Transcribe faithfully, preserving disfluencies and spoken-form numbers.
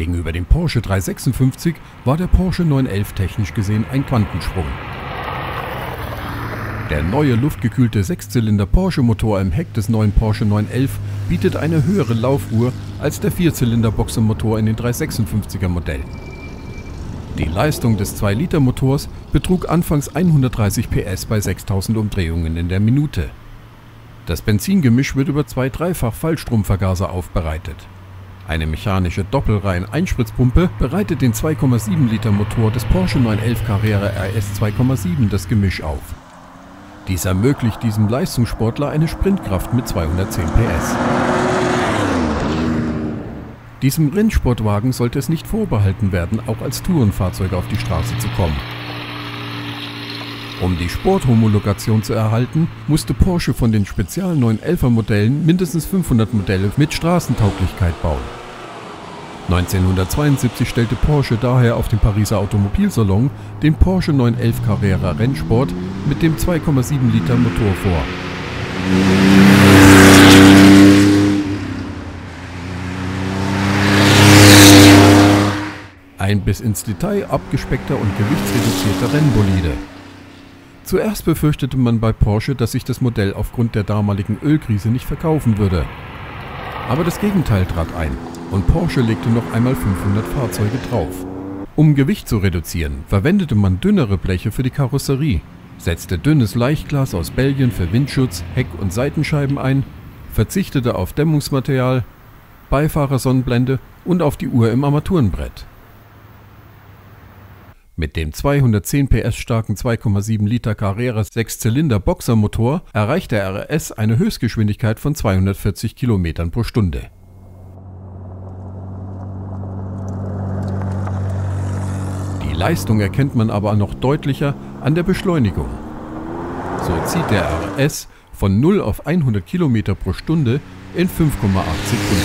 Gegenüber dem Porsche dreihundertsechsundfünfzig war der Porsche neun elf technisch gesehen ein Quantensprung. Der neue luftgekühlte Sechszylinder Porsche-Motor im Heck des neuen Porsche neun elf bietet eine höhere Laufuhr als der Vierzylinder-Boxermotor in den dreihundertsechsundfünfziger Modellen. Die Leistung des zwei Liter Motors betrug anfangs hundertdreißig P S bei sechstausend Umdrehungen in der Minute. Das Benzingemisch wird über zwei Dreifach-Fallstromvergaser aufbereitet. Eine mechanische Doppelreihen-Einspritzpumpe bereitet den zwei Komma sieben Liter Motor des Porsche neun elf Carrera R S zwei Komma sieben das Gemisch auf. Dies ermöglicht diesem Leistungssportler eine Sprintkraft mit zweihundertzehn P S. Diesem Rennsportwagen sollte es nicht vorbehalten werden, auch als Tourenfahrzeug auf die Straße zu kommen. Um die Sporthomologation zu erhalten, musste Porsche von den Spezial neun elfer Modellen mindestens fünfhundert Modelle mit Straßentauglichkeit bauen. neunzehnhundertzweiundsiebzig stellte Porsche daher auf dem Pariser Automobilsalon den Porsche neun elf Carrera Rennsport mit dem zwei Komma sieben Liter Motor vor. Ein bis ins Detail abgespeckter und gewichtsreduzierter Rennbolide. Zuerst befürchtete man bei Porsche, dass sich das Modell aufgrund der damaligen Ölkrise nicht verkaufen würde. Aber das Gegenteil trat ein und Porsche legte noch einmal fünfhundert Fahrzeuge drauf. Um Gewicht zu reduzieren, verwendete man dünnere Bleche für die Karosserie, setzte dünnes Leichtglas aus Belgien für Windschutz, Heck- und Seitenscheiben ein, verzichtete auf Dämmungsmaterial, Beifahrersonnenblende und auf die Uhr im Armaturenbrett. Mit dem zweihundertzehn P S starken zwei Komma sieben Liter Carrera Sechszylinder Boxermotor erreicht der R S eine Höchstgeschwindigkeit von zweihundertvierzig Kilometern pro Stunde. Die Leistung erkennt man aber noch deutlicher an der Beschleunigung. So zieht der R S von null auf hundert Kilometer pro Stunde in fünf Komma acht Sekunden.